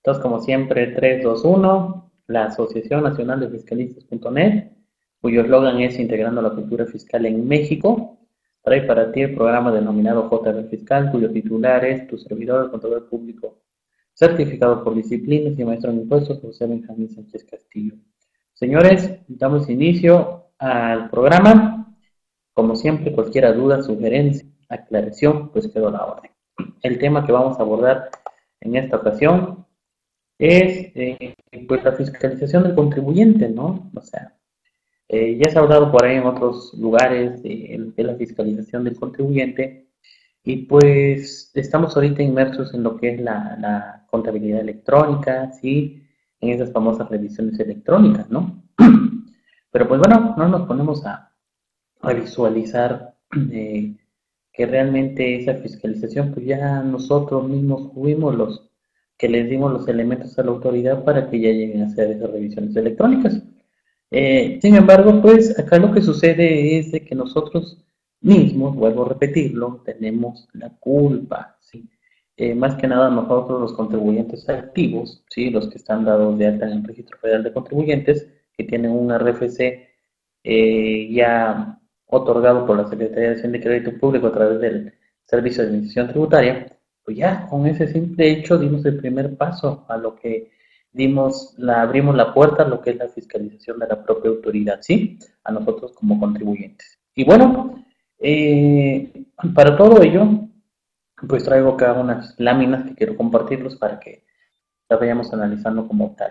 Entonces, como siempre, 3, 2, 1, la Asociación Nacional de Fiscalistas.net, cuyo eslogan es Integrando la Cultura Fiscal en México, trae para ti el programa denominado JB Fiscal, cuyo titular es Tu Servidor, el Contador Público, certificado por disciplinas y maestro en impuestos, José Benjamín Sánchez Castillo. Señores, damos inicio al programa. Como siempre, cualquier duda, sugerencia, aclaración, pues quedó a la orden. El tema que vamos a abordar en esta ocasión es pues la fiscalización del contribuyente, ¿no? O sea, ya se ha hablado por ahí en otros lugares de la fiscalización del contribuyente y pues estamos ahorita inmersos en lo que es la contabilidad electrónica, ¿sí? En esas famosas revisiones electrónicas, ¿no? Pero pues bueno, no nos ponemos a visualizar que realmente esa fiscalización, pues ya nosotros mismos fuimos los que les dimos los elementos a la autoridad para que ya lleguen a hacer esas revisiones electrónicas. Sin embargo, pues acá lo que sucede es de que nosotros mismos, vuelvo a repetirlo, tenemos la culpa, ¿sí? Más que nada nosotros los contribuyentes activos, ¿sí? Los que están dados de alta en el Registro Federal de Contribuyentes, que tienen un RFC ya otorgado por la Secretaría de Hacienda y Crédito Público a través del Servicio de Administración Tributaria, pues ya con ese simple hecho dimos el primer paso a lo que abrimos la puerta a lo que es la fiscalización de la propia autoridad, ¿sí? A nosotros como contribuyentes. Y bueno, para todo ello, pues traigo acá unas láminas que quiero compartirlos para que las vayamos analizando como tal.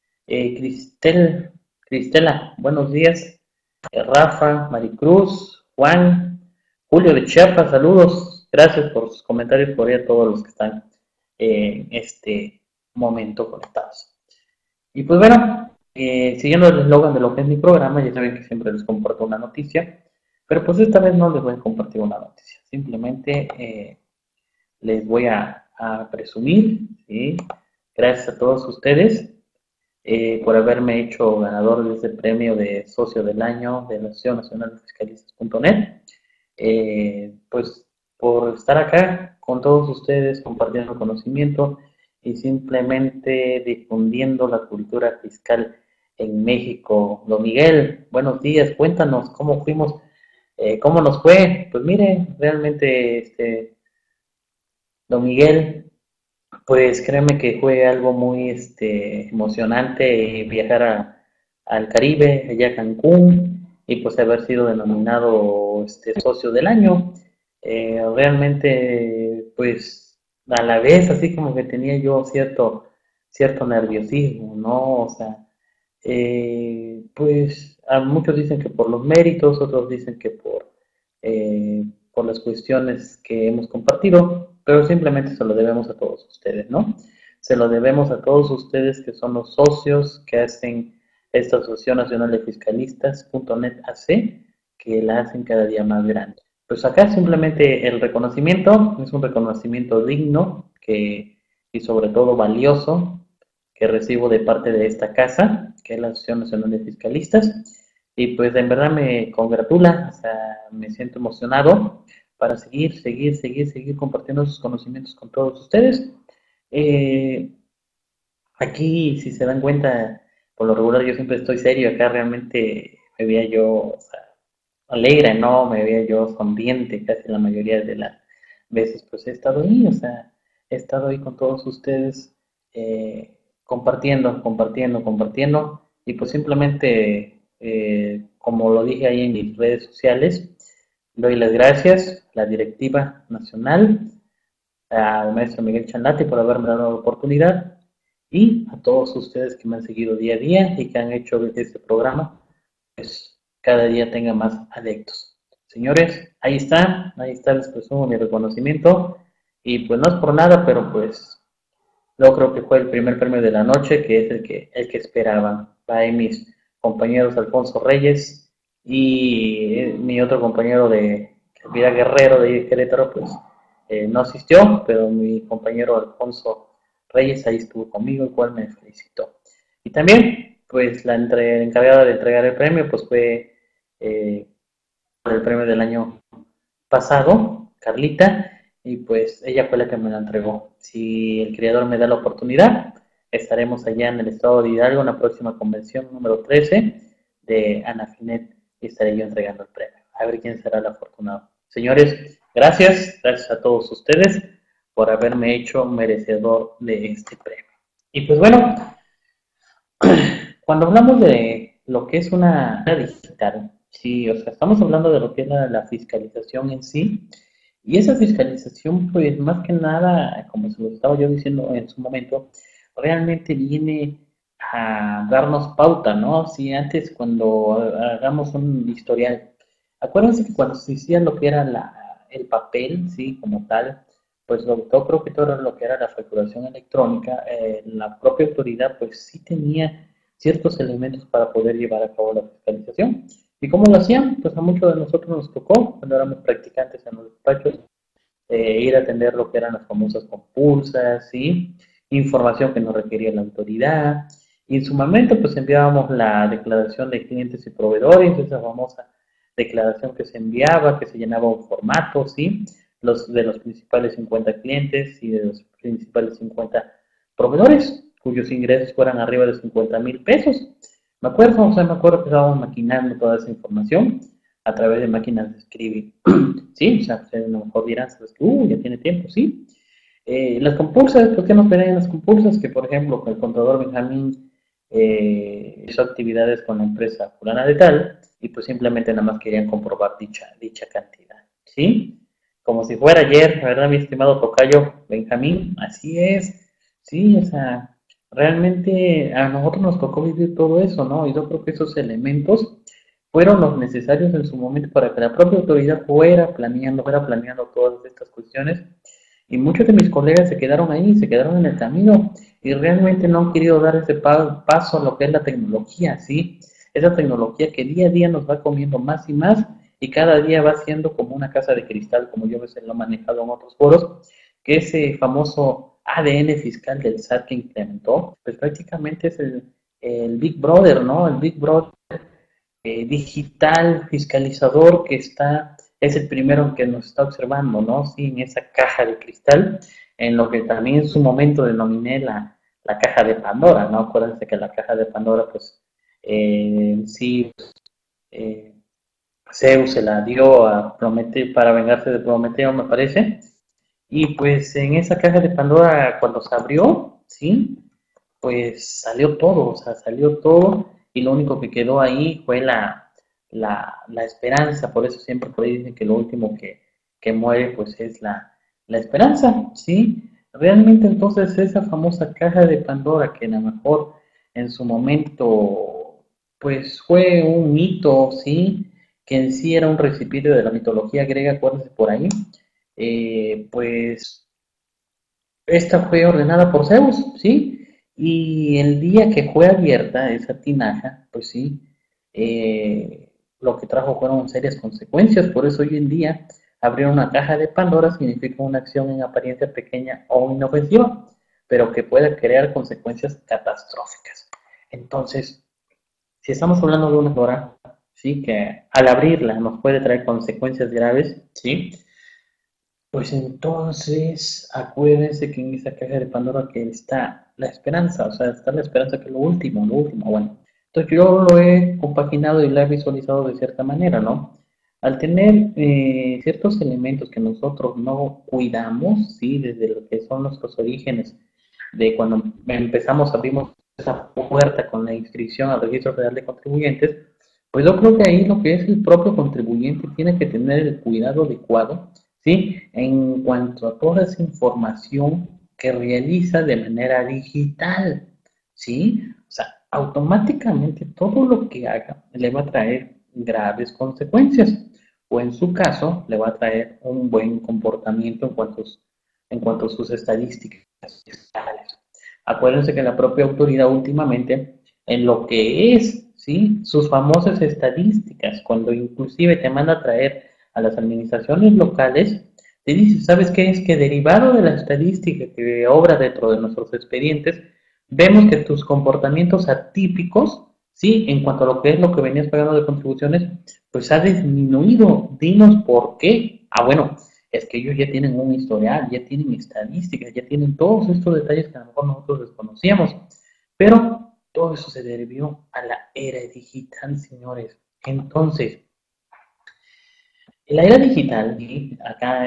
Cristela, buenos días. Rafa, Maricruz, Juan, Julio de Chiapas, saludos. Gracias por sus comentarios, por ahí a todos los que están en este momento conectados. Y pues bueno, siguiendo el eslogan de lo que es mi programa, ya saben que siempre les comparto una noticia, pero pues esta vez no les voy a compartir una noticia, simplemente les voy a presumir, ¿sí? Gracias a todos ustedes por haberme hecho ganador de este premio de Socio del Año de la Asociación Nacional de Fiscalistas.net. Pues por estar acá con todos ustedes, compartiendo conocimiento y simplemente difundiendo la cultura fiscal en México. Don Miguel, buenos días, cuéntanos cómo fuimos, cómo nos fue. Pues mire, realmente, don Miguel, pues créeme que fue algo muy emocionante viajar al Caribe, allá a Cancún, y pues haber sido denominado socio del año. Realmente, pues a la vez, así como que tenía yo cierto nerviosismo, ¿no? O sea, pues a muchos dicen que por los méritos, otros dicen que por las cuestiones que hemos compartido, pero simplemente se lo debemos a todos ustedes, ¿no? Se lo debemos a todos ustedes que son los socios que hacen esta Asociación Nacional de Fiscalistas.net AC, que la hacen cada día más grande. Pues acá simplemente el reconocimiento es un reconocimiento digno y sobre todo valioso que recibo de parte de esta casa, que es la Asociación Nacional de Fiscalistas, y pues en verdad me congratula, o sea, me siento emocionado para seguir compartiendo sus conocimientos con todos ustedes. Eh, Aquí, si se dan cuenta, por lo regular yo siempre estoy serio, acá realmente me veía yo, o sea, alegre, ¿no? Me veía yo sonriente casi la mayoría de las veces, pues he estado ahí, o sea, he estado ahí con todos ustedes compartiendo, y pues simplemente, como lo dije ahí en mis redes sociales, doy las gracias a la directiva nacional, al maestro Miguel Chanati por haberme dado la oportunidad y a todos ustedes que me han seguido día a día y que han hecho que este programa pues cada día tenga más adeptos. Señores, ahí está, les presumo mi reconocimiento y pues no es por nada, pero pues yo creo que fue el primer premio de la noche, que es el que esperaban. Ahí mis compañeros Alfonso Reyes y mi otro compañero de Vida Guerrero de Querétaro, pues no asistió, pero mi compañero Alfonso Reyes ahí estuvo conmigo, el cual me felicitó. Y también, pues la encargada de entregar el premio, pues fue eh, el premio del año pasado, Carlita, y pues ella fue la que me la entregó. Si el creador me da la oportunidad, estaremos allá en el estado de Hidalgo en la próxima convención número 13 de Anafinet y estaré yo entregando el premio. A ver quién será el afortunado. Señores, gracias a todos ustedes por haberme hecho merecedor de este premio. Y pues bueno, cuando hablamos de lo que es una digital, sí, o sea, estamos hablando de lo que es la fiscalización en sí, y esa fiscalización, pues más que nada, como se lo estaba yo diciendo en su momento, realmente viene a darnos pauta, ¿no? Si antes cuando hagamos un historial, acuérdense que cuando se hacía lo que era el papel, sí, como tal, pues yo creo que todo lo que era la facturación electrónica, la propia autoridad pues sí tenía ciertos elementos para poder llevar a cabo la fiscalización. ¿Y cómo lo hacían? Pues a muchos de nosotros nos tocó, cuando éramos practicantes en los despachos, ir a atender lo que eran las famosas compulsas, ¿sí? Información que nos requería la autoridad. Y en su momento, pues enviábamos la declaración de clientes y proveedores, esa famosa declaración que se enviaba, que se llenaba un formato, ¿sí? De los principales 50 clientes y de los principales 50 proveedores, cuyos ingresos fueran arriba de 50,000 pesos. Me acuerdo que estábamos maquinando toda esa información a través de máquinas de escribir. Sí, o sea, a lo mejor dirán, ¿sabes qué? Ya tiene tiempo, sí. Las compulsas, ¿por qué nos pedían las compulsas? Que, por ejemplo, el contador Benjamín hizo actividades con la empresa fulana de tal y pues simplemente nada más querían comprobar dicha cantidad, ¿sí? Como si fuera ayer, ¿verdad, mi estimado tocayo Benjamín? Así es, sí, o sea, realmente a nosotros nos tocó vivir todo eso, ¿no? Y yo creo que esos elementos fueron los necesarios en su momento para que la propia autoridad fuera planeando todas estas cuestiones. Y muchos de mis colegas se quedaron ahí, se quedaron en el camino y realmente no han querido dar ese paso a lo que es la tecnología, ¿sí? Esa tecnología que día a día nos va comiendo más y más y cada día va siendo como una casa de cristal, como yo a veces lo he manejado en otros foros, que ese famoso ADN fiscal del SAT que implementó, pues prácticamente es el Big Brother, ¿no? El Big Brother digital fiscalizador que es el primero que nos está observando, ¿no? Sí, en esa caja de cristal, en lo que también en su momento denominé la caja de Pandora, ¿no? Acuérdense que la caja de Pandora, pues, sí, eh, Zeus se la dio a Prometeo para vengarse de Prometeo, me parece, y pues en esa caja de Pandora, cuando se abrió, ¿sí? Pues salió todo, o sea, salió todo y lo único que quedó ahí fue la esperanza, por eso siempre por ahí dicen que lo último que muere pues es la esperanza, ¿sí? Realmente entonces esa famosa caja de Pandora que a lo mejor en su momento pues fue un mito, ¿sí? Que en sí era un recipiente de la mitología griega, acuérdense por ahí, pues esta fue ordenada por Zeus, ¿sí? Y el día que fue abierta esa tinaja, pues sí, lo que trajo fueron serias consecuencias. Por eso hoy en día abrir una caja de Pandora significa una acción en apariencia pequeña o inofensiva, pero que puede crear consecuencias catastróficas. Entonces, si estamos hablando de una Pandora, sí, que al abrirla nos puede traer consecuencias graves, sí, pues entonces, acuérdense que en esa caja de Pandora que está la esperanza, o sea, está la esperanza que es lo último, bueno. Entonces yo lo he compaginado y lo he visualizado de cierta manera, ¿no? Al tener ciertos elementos que nosotros no cuidamos, ¿sí? Desde lo que son nuestros orígenes, de cuando empezamos, abrimos esa puerta con la inscripción al Registro Federal de Contribuyentes, pues yo creo que ahí lo que es el propio contribuyente tiene que tener el cuidado adecuado, ¿sí? En cuanto a toda esa información que realiza de manera digital, ¿sí? O sea, automáticamente todo lo que haga le va a traer graves consecuencias, o en su caso, le va a traer un buen comportamiento en cuanto a sus estadísticas fiscales. Acuérdense que la propia autoridad últimamente, en lo que es, ¿sí? Sus famosas estadísticas, cuando inclusive te manda a traer a las administraciones locales, te dice, ¿sabes qué? Es que derivado de la estadística que obra dentro de nuestros expedientes, vemos que tus comportamientos atípicos, ¿sí? En cuanto a lo que es lo que venías pagando de contribuciones, pues ha disminuido. Dinos por qué. Ah, bueno, es que ellos ya tienen un historial, ya tienen estadísticas, ya tienen todos estos detalles que a lo mejor nosotros desconocíamos. Pero todo eso se debió a la era digital, señores. Entonces, la era digital, y acá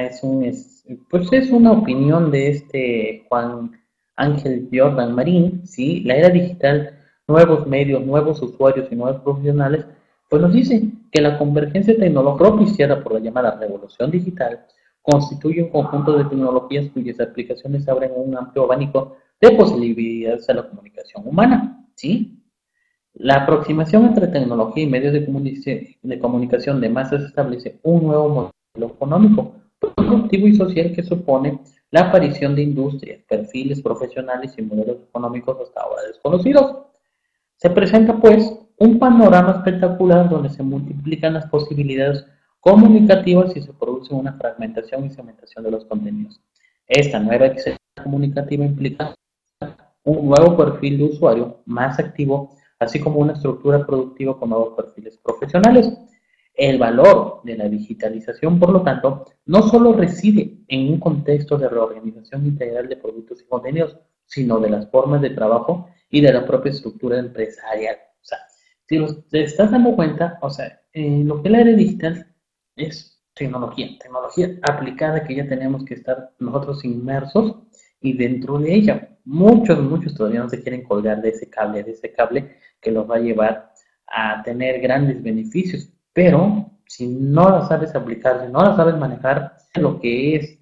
pues es una opinión de este Juan Ángel Jordan Marín, ¿sí? La era digital, nuevos medios, nuevos usuarios y nuevos profesionales, pues nos dice que la convergencia tecnológica propiciada por la llamada revolución digital constituye un conjunto de tecnologías cuyas aplicaciones abren un amplio abanico de posibilidades a la comunicación humana, ¿sí? La aproximación entre tecnología y medios de comunicación de masas establece un nuevo modelo económico, productivo y social que supone la aparición de industrias, perfiles profesionales y modelos económicos hasta ahora desconocidos. Se presenta, pues, un panorama espectacular donde se multiplican las posibilidades comunicativas y se produce una fragmentación y segmentación de los contenidos. Esta nueva excelencia comunicativa implica un nuevo perfil de usuario más activo, así como una estructura productiva con nuevos perfiles profesionales. El valor de la digitalización, por lo tanto, no solo reside en un contexto de reorganización integral de productos y contenidos, sino de las formas de trabajo y de la propia estructura empresarial. O sea, si te estás dando cuenta, o sea, lo que es la era digital es tecnología aplicada que ya tenemos que estar nosotros inmersos y dentro de ella. Muchos todavía no se quieren colgar de ese cable que los va a llevar a tener grandes beneficios, pero si no la sabes aplicar, si no la sabes manejar, lo que es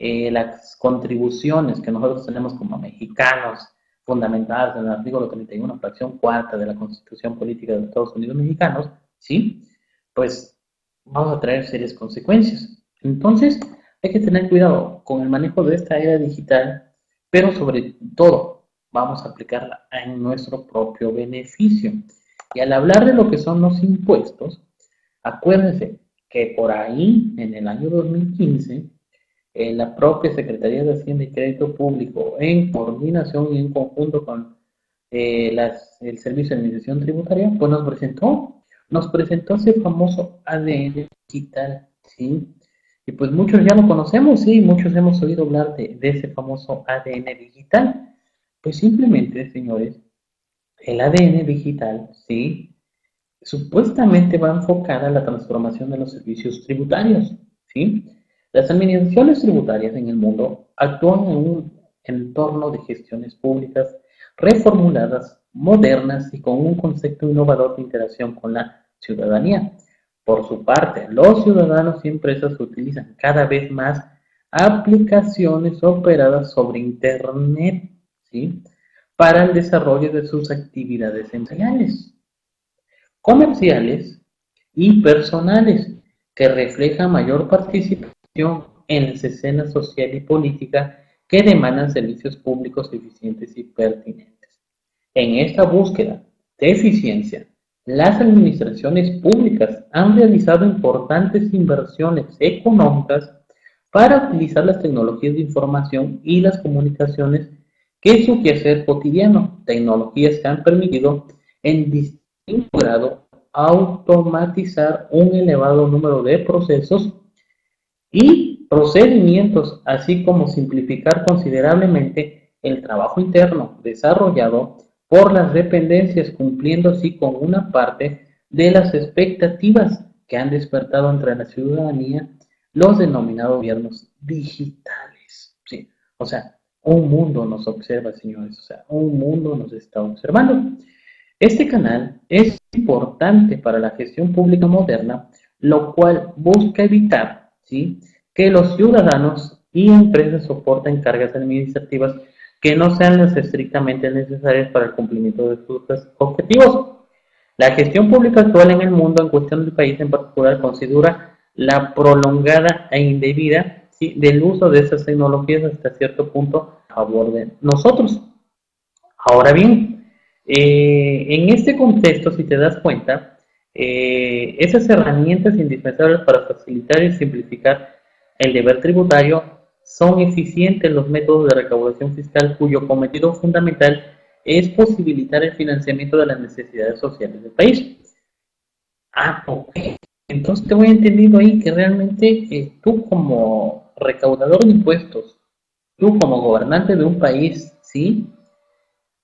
las contribuciones que nosotros tenemos como mexicanos, fundamentadas en el artículo 31, fracción cuarta de la Constitución Política de los Estados Unidos Mexicanos, ¿sí? Pues vamos a traer serias consecuencias. Entonces, hay que tener cuidado con el manejo de esta era digital, pero sobre todo vamos a aplicarla en nuestro propio beneficio. Y al hablar de lo que son los impuestos, acuérdense que por ahí, en el año 2015, la propia Secretaría de Hacienda y Crédito Público, en coordinación y en conjunto con el Servicio de Administración Tributaria, pues nos presentó ese famoso ADN digital, ¿sí? Y pues muchos ya lo conocemos, sí, muchos hemos oído hablar de ese famoso ADN digital. Pues simplemente, señores, el ADN digital, ¿sí? Supuestamente va enfocada a la transformación de los servicios tributarios, ¿sí? Las administraciones tributarias en el mundo actúan en un entorno de gestiones públicas reformuladas, modernas y con un concepto innovador de interacción con la ciudadanía. Por su parte, los ciudadanos y empresas utilizan cada vez más aplicaciones operadas sobre Internet, ¿sí? Para el desarrollo de sus actividades empresariales, comerciales y personales, que reflejan mayor participación en la escena social y política que demandan servicios públicos eficientes y pertinentes. En esta búsqueda de eficiencia, las administraciones públicas han realizado importantes inversiones económicas para utilizar las tecnologías de información y las comunicaciones que es su quehacer cotidiano, tecnologías que han permitido en distinto grado automatizar un elevado número de procesos y procedimientos, así como simplificar considerablemente el trabajo interno desarrollado por las dependencias, cumpliendo así con una parte de las expectativas que han despertado entre la ciudadanía los denominados gobiernos digitales. ¿Sí? O sea, un mundo nos observa, señores, o sea, un mundo nos está observando. Este canal es importante para la gestión pública moderna, lo cual busca evitar, ¿sí?, que los ciudadanos y empresas soporten cargas administrativas que no sean las estrictamente necesarias para el cumplimiento de sus objetivos. La gestión pública actual en el mundo, en cuestión del país en particular, considera la prolongada e indebida, ¿sí?, del uso de estas tecnologías hasta cierto punto a favor de nosotros. Ahora bien, en este contexto, si te das cuenta, esas herramientas indispensables para facilitar y simplificar el deber tributario son eficientes los métodos de recaudación fiscal cuyo cometido fundamental es posibilitar el financiamiento de las necesidades sociales del país. Ah, ok. Entonces te voy entendiendo ahí que realmente tú como recaudador de impuestos, tú como gobernante de un país, ¿sí?,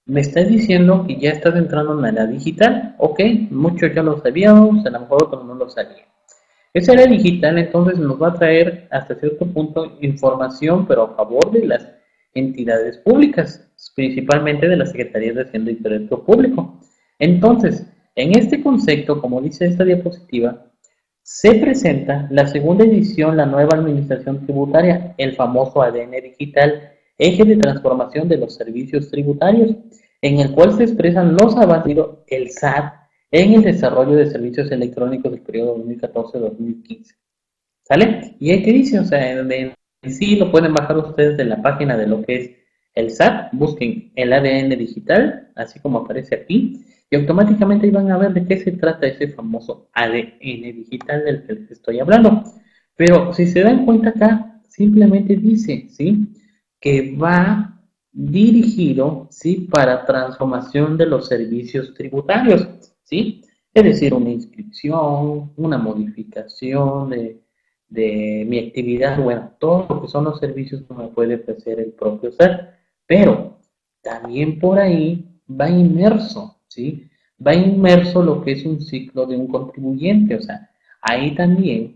Me estás diciendo que ya estás entrando en la era digital. Ok, muchos ya lo sabíamos, a lo mejor otros no lo sabían. Esa era digital, entonces nos va a traer hasta cierto punto información, pero a favor de las entidades públicas, principalmente de las Secretarías de Hacienda y Crédito Público. Entonces, en este concepto, como dice esta diapositiva, se presenta la segunda edición, la nueva administración tributaria, el famoso ADN digital, eje de transformación de los servicios tributarios, en el cual se expresan los avances el SAT en el desarrollo de servicios electrónicos del periodo 2014-2015. ¿Sale? Y ahí que dice, o sea, en sí lo pueden bajar ustedes de la página de lo que es el SAT, busquen el ADN digital, así como aparece aquí, y automáticamente van a ver de qué se trata ese famoso ADN digital del que les estoy hablando. Pero si se dan cuenta acá, simplemente dice, ¿sí? Que va dirigido, ¿sí? Para transformación de los servicios tributarios, ¿sí? Es decir, una inscripción, una modificación de mi actividad, bueno, todo lo que son los servicios que me puede ofrecer el propio SAT, pero también por ahí va inmerso, ¿sí? Va inmerso lo que es un ciclo de un contribuyente, o sea, ahí también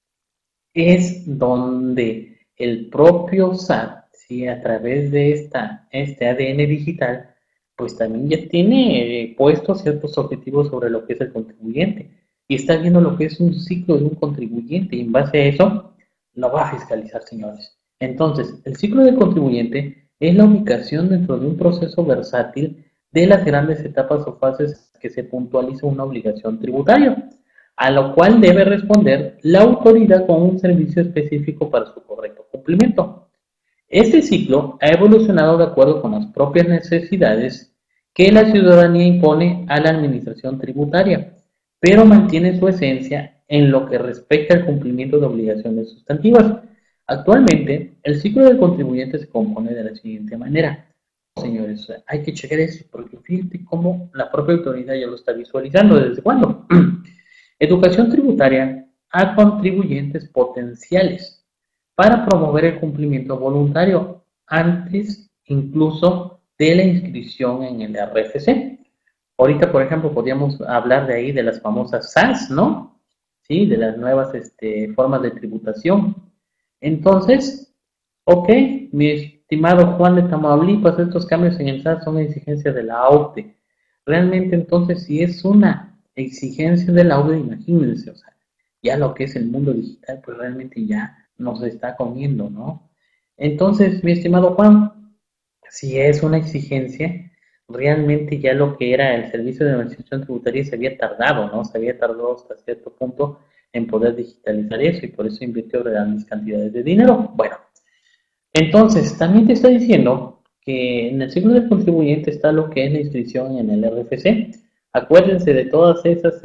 es donde el propio SAT, ¿sí? A través de este ADN digital, pues también ya tiene puestos ciertos objetivos sobre lo que es el contribuyente y está viendo lo que es un ciclo de un contribuyente y en base a eso lo va a fiscalizar, señores. Entonces, el ciclo del contribuyente es la ubicación dentro de un proceso versátil de las grandes etapas o fases que se puntualiza una obligación tributaria, a lo cual debe responder la autoridad con un servicio específico para su correcto cumplimiento. Este ciclo ha evolucionado de acuerdo con las propias necesidades que la ciudadanía impone a la administración tributaria, pero mantiene su esencia en lo que respecta al cumplimiento de obligaciones sustantivas. Actualmente, el ciclo del contribuyente se compone de la siguiente manera. Señores, hay que checar eso, porque fíjate cómo la propia autoridad ya lo está visualizando. ¿Desde cuándo? Educación tributaria a contribuyentes potenciales para promover el cumplimiento voluntario antes incluso de la inscripción en el RFC. Ahorita, por ejemplo, podríamos hablar de ahí de las famosas SAS, ¿no? Sí, de las nuevas formas de tributación. Entonces, ok, mi estimado Juan de Tamaulipas, estos cambios en el SAT son exigencias de la AUTE. Realmente, entonces, si es una exigencia de la AUTE, imagínense, o sea, ya lo que es el mundo digital, pues realmente ya nos está comiendo, ¿no? Entonces, mi estimado Juan, si es una exigencia, realmente ya lo que era el servicio de administración tributaria se había tardado, ¿no? Se había tardado hasta cierto punto en poder digitalizar eso y por eso invirtió grandes cantidades de dinero. Bueno, entonces también te está diciendo que en el ciclo del contribuyente está lo que es la inscripción en el RFC. Acuérdense de todas esas,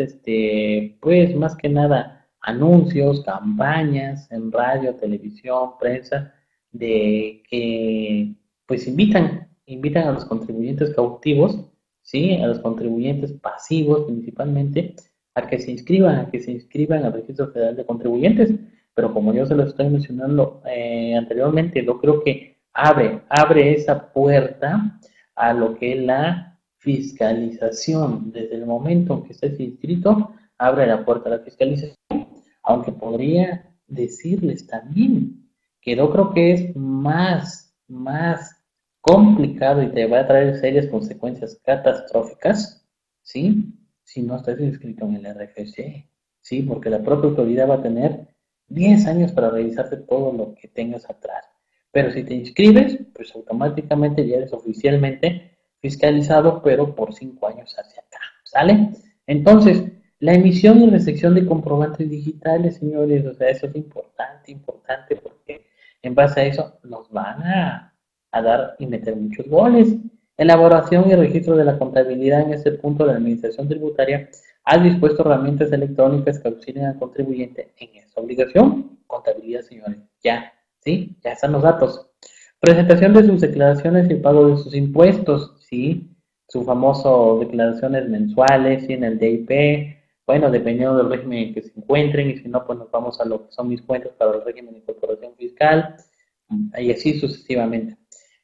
pues más que nada, anuncios, campañas en radio, televisión, prensa, de que pues invitan a los contribuyentes cautivos, ¿sí? A los contribuyentes pasivos principalmente, a que se inscriban al Registro Federal de Contribuyentes. Pero como yo se lo estoy mencionando anteriormente, yo creo que abre esa puerta a lo que es la fiscalización. Desde el momento en que estés inscrito, abre la puerta a la fiscalización. Aunque podría decirles también que yo creo que es más complicado y te va a traer serias consecuencias catastróficas, ¿sí? Si no estás inscrito en el RFC, ¿sí? Porque la propia autoridad va a tener 10 años para revisarte todo lo que tengas atrás. Pero si te inscribes, pues automáticamente ya eres oficialmente fiscalizado, pero por 5 años hacia acá, ¿sale? Entonces, la emisión y recepción de comprobantes digitales, señores, o sea, eso es importante, porque en base a eso nos van a dar y meter muchos goles. Elaboración y registro de la contabilidad en este punto, la administración tributaria ha dispuesto herramientas electrónicas que auxilien al contribuyente en esta obligación. Contabilidad, señores, ya, ¿sí? Ya están los datos. Presentación de sus declaraciones y pago de sus impuestos, ¿sí? Su famoso declaraciones mensuales, ¿sí? En el DIP, bueno, dependiendo del régimen en que se encuentren, y si no, pues nos vamos a lo que son mis cuentas para el régimen de incorporación fiscal, y así sucesivamente.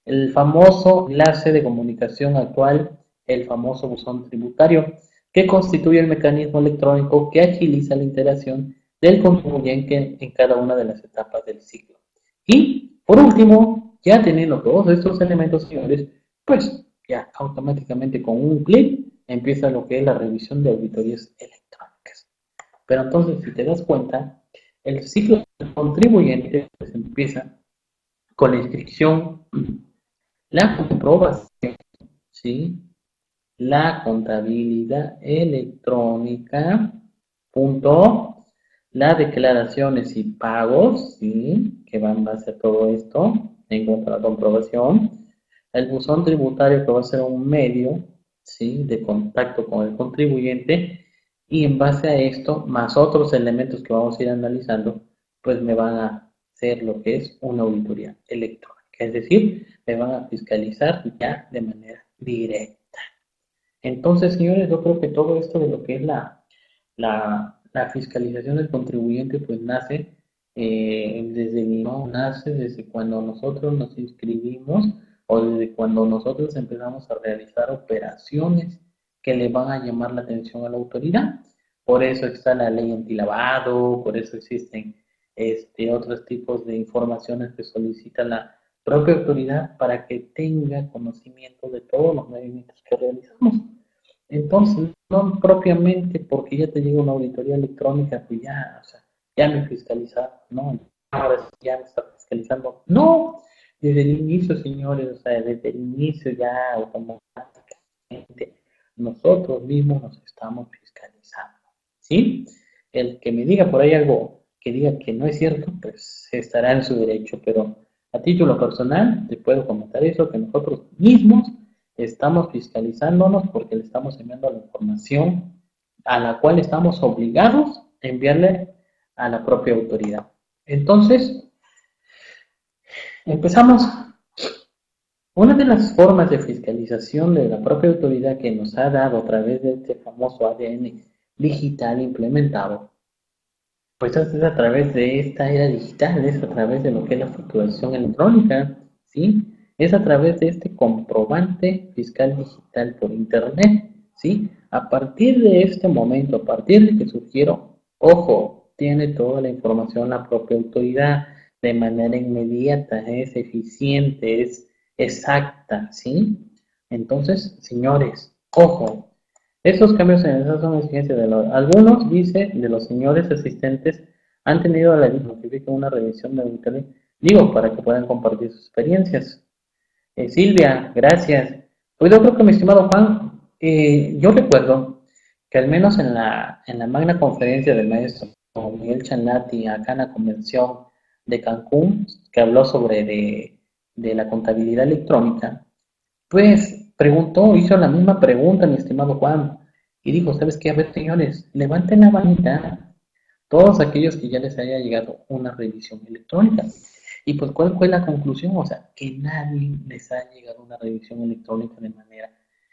el famoso enlace de comunicación actual, el famoso buzón tributario, que constituye el mecanismo electrónico que agiliza la interacción del contribuyente en cada una de las etapas del ciclo. Y, por último, ya teniendo todos estos elementos, señores, pues ya automáticamente con un clic empieza lo que es la revisión de auditorías electrónicas. Pero entonces, si te das cuenta, el ciclo del contribuyente pues, empieza con la inscripción, la comprobación, ¿sí? La contabilidad electrónica, punto, las declaraciones y pagos, ¿sí? Que van a hacer todo esto en cuanto a la comprobación, el buzón tributario que va a ser un medio, ¿sí? De contacto con el contribuyente y en base a esto, más otros elementos que vamos a ir analizando, pues me van a hacer lo que es una auditoría electrónica, es decir, me van a fiscalizar ya de manera directa. Entonces, señores, yo creo que todo esto de lo que es la fiscalización del contribuyente, pues nace nace desde cuando nosotros nos inscribimos o desde cuando nosotros empezamos a realizar operaciones que le van a llamar la atención a la autoridad. Por eso está la ley antilavado, por eso existen otros tipos de informaciones que solicita la propia autoridad para que tenga conocimiento de todos los movimientos que realizamos. Entonces, no propiamente porque ya te llega una auditoría electrónica, pues ya, o sea, ya me fiscalizaron, ¿no? Ahora sí ya me está fiscalizando. No, desde el inicio, señores, o sea, desde el inicio ya automáticamente nosotros mismos nos estamos fiscalizando, ¿sí? El que me diga por ahí algo que diga que no es cierto, pues estará en su derecho, pero a título personal te puedo comentar eso, que nosotros mismos estamos fiscalizándonos porque le estamos enviando la información a la cual estamos obligados a enviarle a la propia autoridad. Entonces, empezamos. Una de las formas de fiscalización de la propia autoridad que nos ha dado a través de este famoso ADN digital implementado, pues es a través de esta era digital, es a través de lo que es la facturación electrónica, ¿sí? Es a través de este comprobante fiscal digital por internet, ¿sí? A partir de este momento, a partir de que surgieron, ojo, tiene toda la información la propia autoridad de manera inmediata, es eficiente, es exacta, ¿sí? Entonces, señores, ojo, estos cambios en el son exigencias de algunos, dice, de los señores asistentes han tenido la notificación una revisión de internet, digo, para que puedan compartir sus experiencias. Silvia, gracias. Pues yo creo que mi estimado Juan, yo recuerdo que al menos en la magna conferencia del maestro Miguel Chanlati acá en la convención de Cancún, que habló sobre de la contabilidad electrónica, pues preguntó, hizo la misma pregunta, mi estimado Juan, y dijo, ¿sabes qué? A ver, señores, levanten la manita todos aquellos que ya les haya llegado una revisión electrónica. Y pues, ¿cuál fue la conclusión? O sea, que nadie les ha llegado una revisión electrónica de manera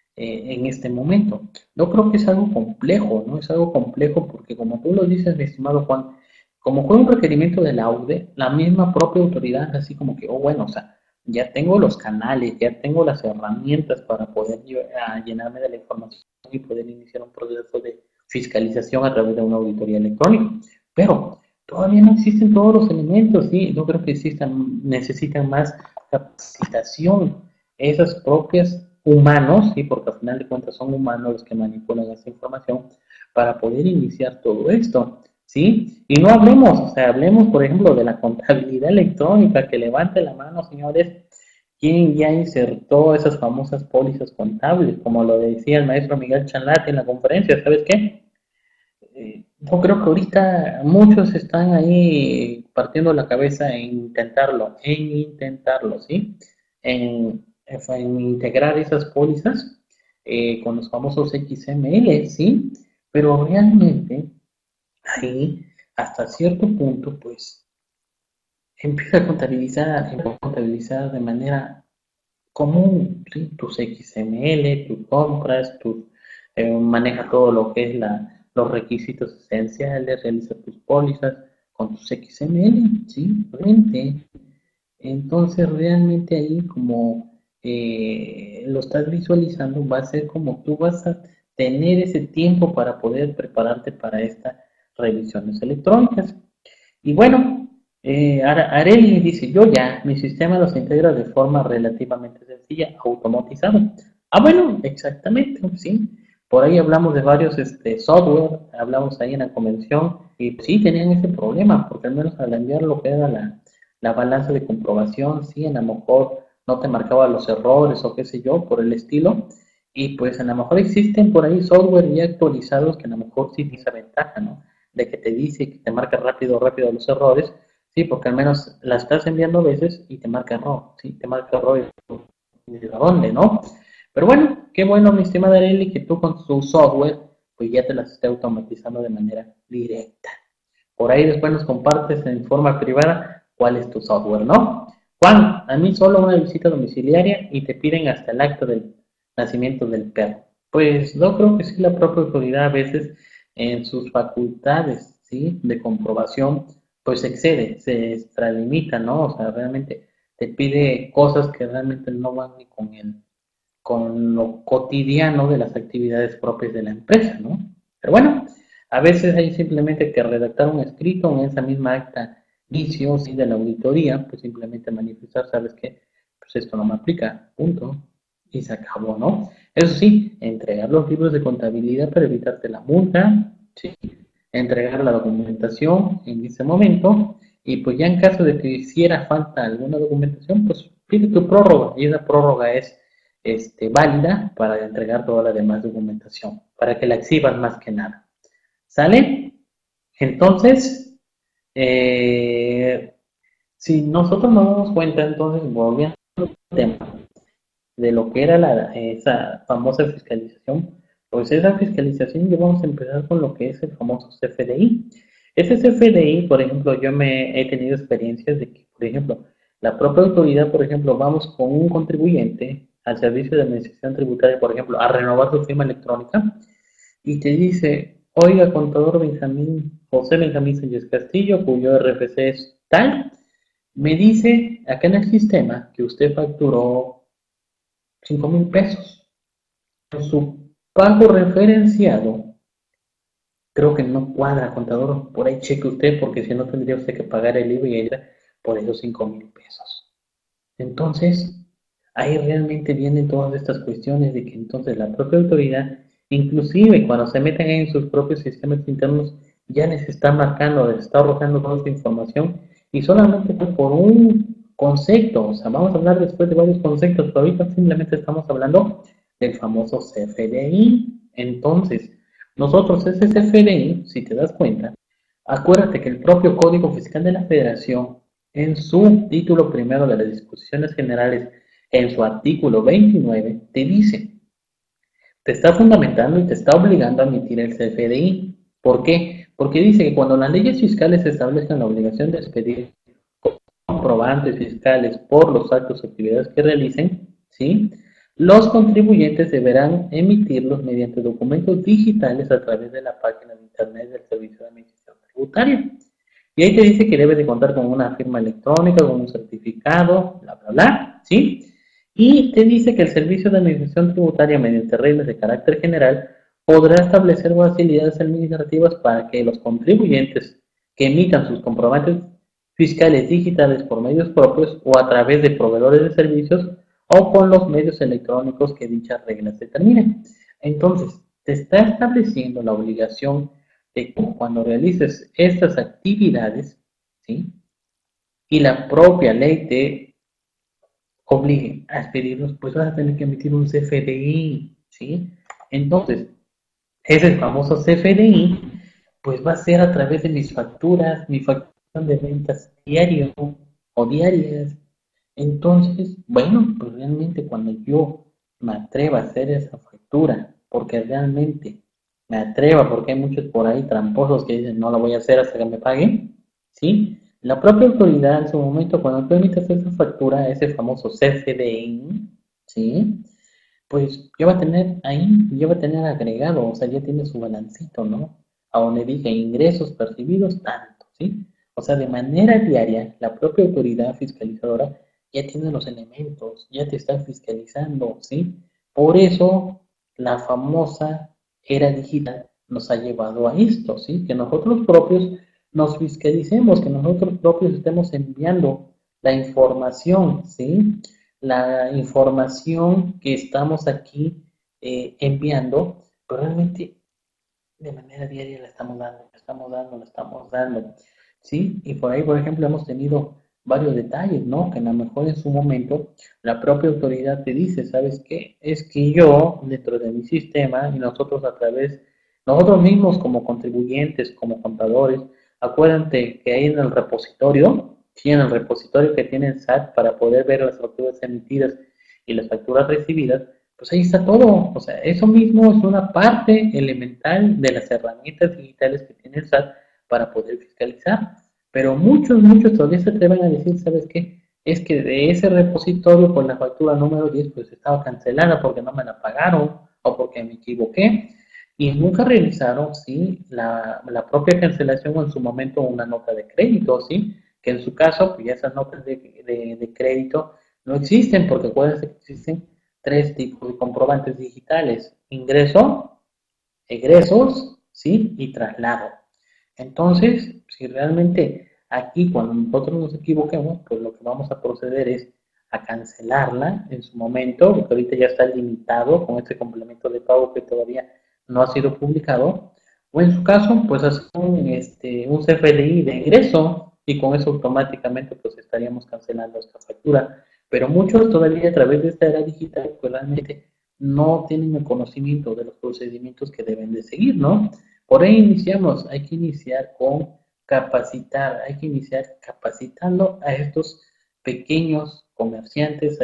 en este momento. Yo creo que es algo complejo, ¿no? Es algo complejo porque, como tú lo dices, mi estimado Juan, como fue un requerimiento de la AUDE, la misma propia autoridad, así como que, oh, bueno, o sea, ya tengo los canales, ya tengo las herramientas para poder llenarme de la información y poder iniciar un proceso de fiscalización a través de una auditoría electrónica. Pero todavía no existen todos los elementos, ¿sí? Yo creo que necesitan más capacitación. Esas propias humanos, ¿sí? Porque al final de cuentas son humanos los que manipulan esa información para poder iniciar todo esto, ¿sí? Y no hablemos, o sea, hablemos, por ejemplo, de la contabilidad electrónica, que levante la mano, señores, quien ya insertó esas famosas pólizas contables, como lo decía el maestro Miguel Chanlati en la conferencia, ¿sabes qué? Yo creo que ahorita muchos están ahí partiendo la cabeza en intentarlo, ¿sí? En integrar esas pólizas con los famosos XML, ¿sí? Pero realmente ahí, hasta cierto punto, pues, empieza a contabilizar de manera común, ¿sí? Tus XML, tus compras, maneja todo lo que es los requisitos esenciales, realiza tus pólizas con tus XML, ¿sí? Realmente Entonces realmente ahí como lo estás visualizando, va a ser como tú vas a tener ese tiempo para poder prepararte para estas revisiones electrónicas. Y bueno, Areli dice, yo ya, mi sistema los integra de forma relativamente sencilla, automatizado. Ah, bueno, exactamente, sí. Por ahí hablamos de varios software, hablamos ahí en la convención, y pues sí tenían ese problema, porque al menos al enviar lo que era la balanza de comprobación, sí, a lo mejor no te marcaba los errores o qué sé yo, por el estilo, y pues a lo mejor existen por ahí software ya actualizados que a lo mejor sí tiene esa ventaja, ¿no? De que te dice que te marca rápido los errores, sí, porque al menos la estás enviando a veces y te marca error, sí, te marca error y de dónde, ¿no? Pero bueno, qué bueno, mi estimada Arely, que tú con tu software, pues ya te las esté automatizando de manera directa. Por ahí después nos compartes en forma privada cuál es tu software, ¿no? Juan, a mí solo una visita domiciliaria y te piden hasta el acto del nacimiento del perro. Pues no creo que sí la propia autoridad a veces en sus facultades, ¿sí? De comprobación, pues excede, se extralimita, ¿no? O sea, realmente te pide cosas que realmente no van ni con lo cotidiano de las actividades propias de la empresa, ¿no? Pero bueno, a veces hay simplemente que redactar un escrito en esa misma acta inicio, ¿sí? De la auditoría, pues simplemente manifestar, ¿sabes qué? Pues esto no me aplica, punto, y se acabó, ¿no? Eso sí, entregar los libros de contabilidad para evitarte la multa, ¿sí? Entregar la documentación en ese momento, y pues ya en caso de que hiciera falta alguna documentación, pues pide tu prórroga, y esa prórroga es válida para entregar toda la demás documentación, para que la exhibas más que nada. ¿Sale? Entonces, eh, si nosotros nos damos cuenta, entonces, volviendo al tema de lo que era esa famosa fiscalización, pues esa fiscalización ya vamos a empezar con lo que es el famoso CFDI. Ese CFDI, por ejemplo, yo me he tenido experiencias de que, por ejemplo, la propia autoridad, por ejemplo, vamos con un contribuyente al servicio de administración tributaria, por ejemplo, a renovar su firma electrónica y te dice, oiga, contador Benjamín, José Benjamín Sánchez Castillo, cuyo RFC es tal, me dice acá en el sistema que usted facturó 5,000 pesos. Su pago referenciado, creo que no cuadra, contador. Por ahí cheque usted, porque si no tendría usted que pagar el IVA y ella por esos 5,000 pesos. Entonces, ahí realmente vienen todas estas cuestiones de que entonces la propia autoridad, inclusive cuando se meten en sus propios sistemas internos, ya les está marcando, les está arrojando toda esta información y solamente por un concepto, o sea, vamos a hablar después de varios conceptos, pero ahorita simplemente estamos hablando del famoso CFDI. Entonces, nosotros ese CFDI, si te das cuenta, acuérdate que el propio Código Fiscal de la Federación en su título primero de las disposiciones generales, en su artículo 29, te dice, te está fundamentando y te está obligando a emitir el CFDI. ¿Por qué? Porque dice que cuando las leyes fiscales establezcan la obligación de expedir comprobantes fiscales por los actos o actividades que realicen, ¿sí? Los contribuyentes deberán emitirlos mediante documentos digitales a través de la página de internet del Servicio de Administración Tributaria. Y ahí te dice que debes de contar con una firma electrónica, con un certificado, bla, bla, bla, ¿sí? Y te dice que el Servicio de Administración Tributaria, mediante reglas de carácter general, podrá establecer facilidades administrativas para que los contribuyentes que emitan sus comprobantes fiscales digitales por medios propios o a través de proveedores de servicios o con los medios electrónicos que dichas reglas determinen. Entonces, te está estableciendo la obligación de que cuando realices estas actividades, ¿sí? Y la propia ley te obligue a expedirlos, pues vas a tener que emitir un CFDI, ¿sí? Entonces, ese famoso CFDI, pues va a ser a través de mis facturas, mi facturación de ventas diario o diarias. Entonces, bueno, pues realmente cuando yo me atreva a hacer esa factura, porque realmente me atreva, porque hay muchos por ahí tramposos que dicen no la voy a hacer hasta que me paguen, ¿sí? La propia autoridad en su momento, cuando tú emites esa factura, ese famoso CFDI, ¿sí? Pues ya va a tener ahí, ya va a tener agregado, o sea, ya tiene su balancito, ¿no? A donde dice ingresos percibidos, tanto, ¿sí? O sea, de manera diaria, la propia autoridad fiscalizadora ya tiene los elementos, ya te está fiscalizando, ¿sí? Por eso la famosa era digital nos ha llevado a esto, ¿sí? Que nosotros propios nos fiscalicemos, que nosotros propios estemos enviando la información, ¿sí? La información que estamos aquí enviando, pero realmente de manera diaria la estamos dando, la estamos dando, la estamos dando, ¿sí? Y por ahí, por ejemplo, hemos tenido varios detalles, ¿no? Que a lo mejor en su momento la propia autoridad te dice, ¿sabes qué? Es que yo, dentro de mi sistema, y nosotros a través, nosotros mismos como contribuyentes, como contadores, acuérdate que ahí en el repositorio, sí, en el repositorio que tiene el SAT para poder ver las facturas emitidas y las facturas recibidas, pues ahí está todo. O sea, eso mismo es una parte elemental de las herramientas digitales que tiene el SAT para poder fiscalizar. Pero muchos todavía se atreven a decir, ¿sabes qué? Es que de ese repositorio con la factura número 10 pues estaba cancelada porque no me la pagaron o porque me equivoqué. Y nunca realizaron, ¿sí? La propia cancelación o en su momento una nota de crédito, ¿sí? Que en su caso, pues ya esas notas de crédito no existen porque acuérdense que existen tres tipos de comprobantes digitales: ingreso, egresos, ¿sí? Y traslado. Entonces, si realmente aquí cuando nosotros nos equivoquemos, pues lo que vamos a proceder es a cancelarla en su momento, porque ahorita ya está limitado con este complemento de pago que todavía no ha sido publicado, o en su caso, pues hacer un CFDI de ingreso y con eso automáticamente pues estaríamos cancelando esta factura. Pero muchos todavía a través de esta era digital, pues realmente no tienen el conocimiento de los procedimientos que deben de seguir, ¿no? Por ahí iniciamos, hay que iniciar con capacitar, hay que iniciar capacitando a estos pequeños comerciantes,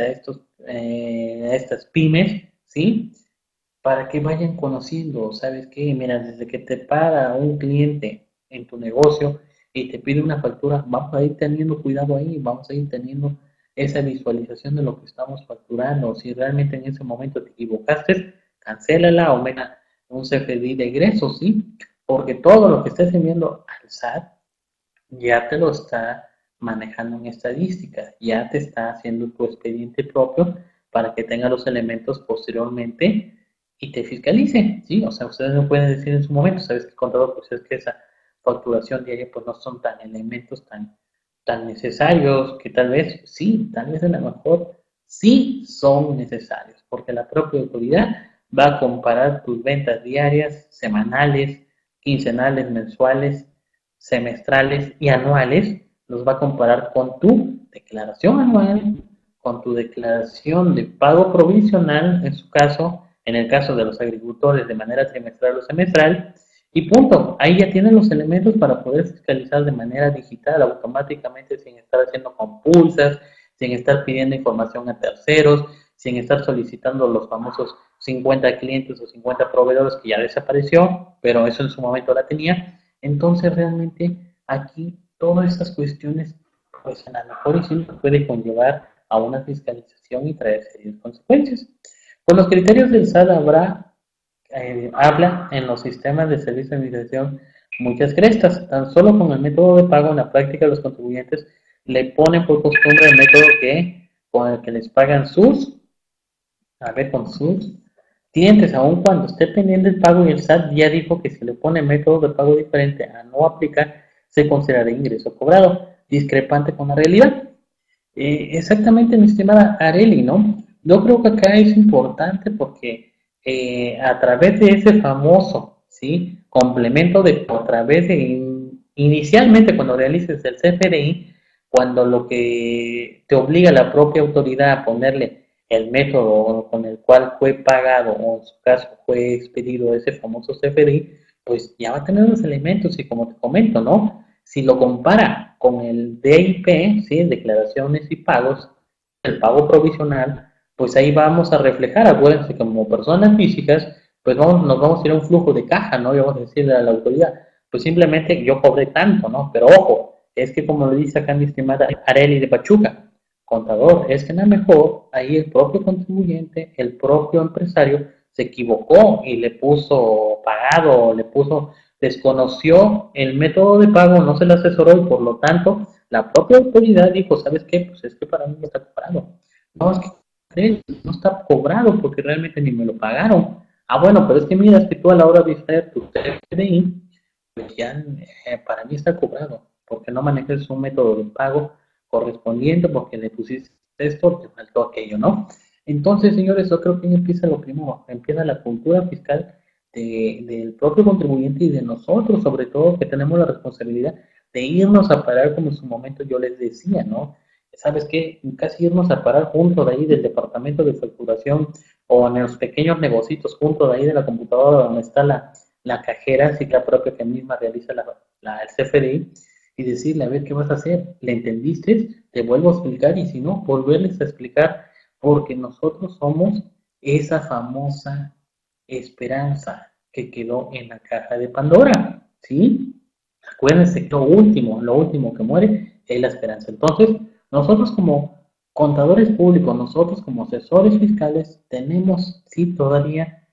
a estas pymes, ¿sí? Para que vayan conociendo, ¿sabes qué? Mira, desde que te para un cliente en tu negocio y te pide una factura, vamos a ir teniendo cuidado ahí, vamos a ir teniendo esa visualización de lo que estamos facturando. Si realmente en ese momento te equivocaste, cancélala o meta un CFDI de egresos, ¿sí? Porque todo lo que estés enviando al SAT ya te lo está manejando en estadística, ya te está haciendo tu expediente propio para que tenga los elementos posteriormente y te fiscalice, ¿sí? O sea, ustedes no pueden decir en su momento, ¿sabes qué, contador? Pues es que esa facturación diaria pues no son tan elementos tan necesarios, que tal vez a lo mejor sí son necesarios, porque la propia autoridad va a comparar tus ventas diarias, semanales, quincenales, mensuales, semestrales y anuales, los va a comparar con tu declaración anual, con tu declaración de pago provisional, en su caso, en el caso de los agricultores de manera trimestral o semestral, y punto. Ahí ya tienen los elementos para poder fiscalizar de manera digital, automáticamente, sin estar haciendo compulsas, sin estar pidiendo información a terceros, sin estar solicitando los famosos 50 clientes o 50 proveedores que ya desapareció, pero eso en su momento la tenía. Entonces realmente aquí todas estas cuestiones, pues a lo mejor y sí puede conllevar a una fiscalización y traer serias consecuencias. Con los criterios del SAT habla en los sistemas de servicio de administración muchas crestas. Tan solo con el método de pago en la práctica los contribuyentes le ponen por costumbre el método con el que les pagan con sus clientes, aun cuando esté pendiente el pago y el SAT ya dijo que si le pone método de pago diferente a no aplicar, se considerará ingreso cobrado, discrepante con la realidad. Exactamente, mi estimada Areli, ¿no? Yo creo que acá es importante porque a través de ese famoso, ¿sí? Complemento a través inicialmente cuando realices el CFDI, cuando lo que te obliga la propia autoridad a ponerle el método con el cual fue pagado o en su caso fue expedido ese famoso CFDI, pues ya va a tener los elementos y como te comento, ¿no? Si lo compara con el DIP, ¿sí? Declaraciones y pagos, el pago provisional, pues ahí vamos a reflejar, acuérdense, como personas físicas, pues nos vamos a ir a un flujo de caja, ¿no? Y vamos a decirle a la autoridad, pues simplemente yo cobré tanto, ¿no? Pero ojo, es que como le dice acá mi estimada Areli de Pachuca, contador, es que a lo mejor ahí el propio contribuyente, el propio empresario, se equivocó y le puso pagado, le puso desconoció el método de pago, no se le asesoró y por lo tanto la propia autoridad dijo, ¿sabes qué? Pues es que para mí no está cobrado. No, es que no está cobrado porque realmente ni me lo pagaron. Ah, bueno, pero es que mira, es que tú a la hora de hacer tu CFDI, pues ya para mí está cobrado, porque no manejas un método de pago correspondiente, porque le pusiste esto, te faltó aquello, ¿no? Entonces, señores, yo creo que ahí empieza lo primero, empieza la cultura fiscal del propio contribuyente y de nosotros, sobre todo, que tenemos la responsabilidad de irnos a parar, como en su momento yo les decía, ¿no? ¿Sabes qué? Casi irnos a parar junto de ahí del departamento de facturación o en los pequeños negocios junto de ahí de la computadora donde está la cajera, así la propia que misma realiza el CFDI, y decirle, a ver, ¿qué vas a hacer? ¿Le entendiste? Te vuelvo a explicar y si no, volverles a explicar, porque nosotros somos esa famosa esperanza que quedó en la caja de Pandora, ¿sí? Acuérdense que lo último que muere es la esperanza. Entonces, nosotros como contadores públicos, nosotros como asesores fiscales, tenemos, sí, todavía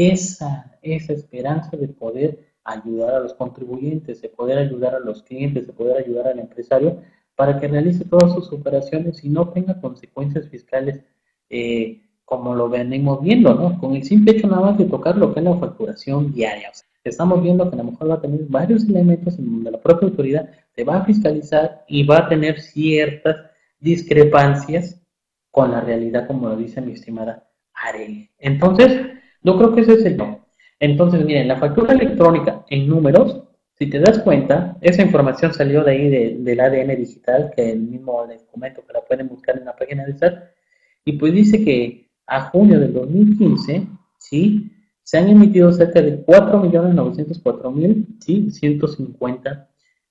esa esperanza de poder ayudar a los contribuyentes, de poder ayudar a los clientes, de poder ayudar al empresario para que realice todas sus operaciones y no tenga consecuencias fiscales como lo venimos viendo, ¿no? Con el simple hecho nada más de tocar lo que es la facturación diaria. O sea, estamos viendo que a lo mejor va a tener varios elementos en donde la propia autoridad te va a fiscalizar y va a tener ciertas discrepancias con la realidad, como lo dice mi estimada Arely. Entonces, yo creo que ese es el no. Entonces, miren, la factura electrónica en números, si te das cuenta, esa información salió de ahí del ADN digital, que el mismo les comento que la pueden buscar en la página de SAT, y pues dice que a junio del 2015, ¿sí? Se han emitido cerca de 4.904.000, ¿sí? 150,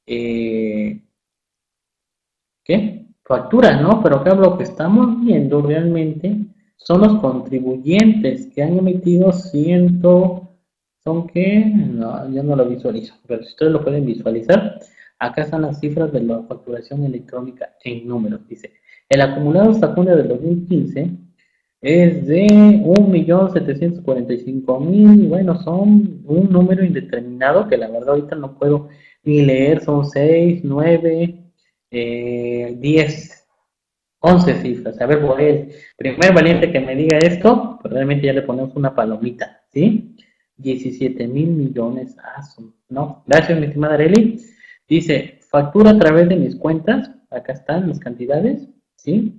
¿qué? Facturas, ¿no? Pero acá lo que estamos viendo realmente son los contribuyentes que han emitido ¿son qué? No, yo no lo visualizo, pero si ustedes lo pueden visualizar, acá están las cifras de la facturación electrónica en números. Dice, el acumulado hasta junio del 2015 es de 1.745.000, bueno, son un número indeterminado que la verdad ahorita no puedo ni leer, son 6, 9, 10, 11 cifras. A ver, por el primer valiente que me diga esto, pues realmente ya le ponemos una palomita, ¿sí? 17.000 millones, no, gracias mi estimada Arely. Dice, factura a través de mis cuentas, acá están las cantidades, ¿sí?